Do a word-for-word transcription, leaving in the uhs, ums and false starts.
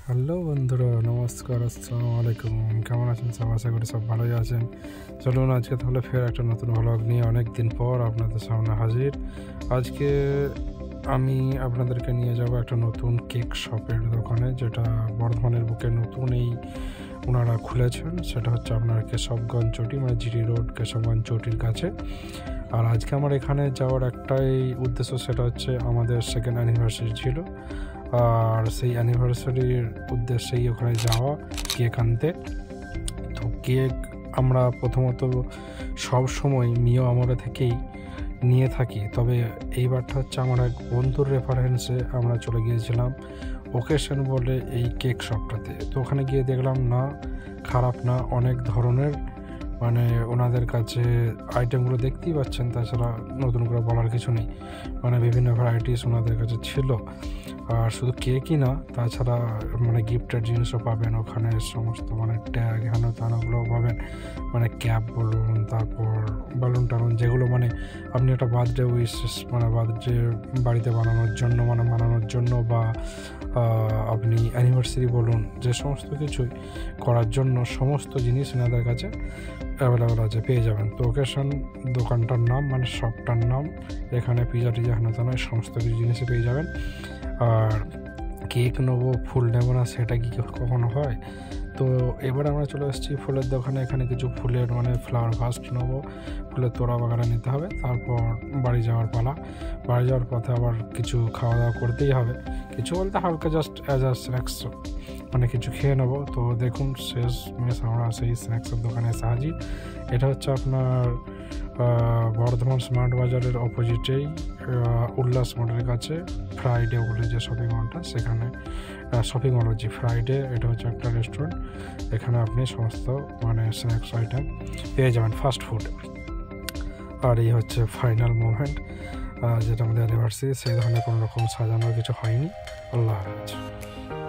Hello বন্ধুরা, নমস্কার, আসসালামু আলাইকুম। কেমন আছেন সব? আশা করি সব ভালোই আছেন। চলুন আজকে তাহলে ফের একটা নতুন ভ্লগ নিয়ে অনেক দিন পর আপনাদের সামনে হাজির। আজকে আমি আপনাদেরকে নিয়ে যাব একটা নতুন কেক শপের দোকানে, যেটা বর্ধমানের বুকে নতুন এই ওনারা খুলেছেন। সেটা হচ্ছে আপনার কেশবগঞ্জ চটি, মানে জিটি রোড কেশবগঞ্জ চটির কাছে। আর আজকে আমার এখানে যাওয়ার একটাই উদ্দেশ্য, সেটা হচ্ছে আমাদের সেকেন্ড অ্যানিভার্সারি ছিল, আর সেই অ্যানিভার্সারির উদ্দেশ্যেই ওখানে যাওয়া কেক আনতে। তো কেক আমরা প্রথমত সব সময় মিও আমরা থেকেই নিয়ে থাকি, তবে এইবারটা হচ্ছে আমার এক বন্ধুর রেফারেন্সে আমরা চলে গিয়েছিলাম ওকেশন বলে এই কেক শপটাতে। তো ওখানে গিয়ে দেখলাম না, খারাপ না, অনেক ধরনের, মানে ওনাদের কাছে আইটেমগুলো দেখতেই পাচ্ছেন, তাছাড়া নতুন করে বলার কিছু নেই, মানে বিভিন্ন ভ্যারাইটিস ওনাদের কাছে ছিল। আর শুধু কেকই না, তাছাড়া মানে গিফটের জিনিসও পাবেন ওখানে, সমস্ত মানে ট্যাগ হেন তেনগুলোও পাবেন, মানে ক্যাপ বলুন, তারপর বালুন টালুন, যেগুলো মানে আপনি একটা বার্থডে উইশ মানে বার্থডে বাড়িতে বানানোর জন্য মানে বানানোর জন্য বা আপনি অ্যানিভার্সারি বলুন, যে সমস্ত কিছুই করার জন্য সমস্ত জিনিস এনাদের কাছে অ্যাভেলেবেল আছে, পেয়ে যাবেন। তো ওকেশন দোকানটার নাম, মানে শপটার নাম, এখানে পিজা টিজা হেন তেন সমস্ত কিছু জিনিসই পেয়ে যাবেন। আর কেক নেবো, ফুল নেবো না, সেটা কি কখনো হয়? তো এবার আমরা চলে এসেছি ফুলের দোকানে। এখানে কিছু ফুলের মানে ফ্লাওয়ার ফাস্ট নেবো, ফুলের তোড়া বাগানে নিতে হবে, তারপর বাড়ি যাওয়ার পালা। বাড়ি যাওয়ার পথে আবার কিছু খাওয়া দাওয়া করতেই হবে, কিছু বলতে হালকা জাস্ট অ্যাজ আ স্ন্যাক্স, মানে কিছু খেয়ে নেবো। তো দেখুন শেষ মেশ আমরা সেই স্ন্যাক্সের দোকানে এসে হাজির। এটা হচ্ছে আপনার বর্ধমান স্মার্ট বাজারের অপোজিটেই উল্লাস মোড়ের কাছে ফ্রাইডে বলে যে শপিং মলটা, সেখানে শপিং মল হচ্ছে ফ্রাইডে। এটা হচ্ছে একটা রেস্টুরেন্ট, এখানে আপনি সমস্ত মানে স্ন্যাক্স আইটেম পেয়ে যাবেন, ফাস্ট ফুড। আর এই হচ্ছে ফাইনাল মোমেন্ট, যেটা আমাদের অ্যানিভার্সারি, সেই ধরনের কোনো রকম সাজানোর কিছু হয়নি। আল্লাহ হাফেজ।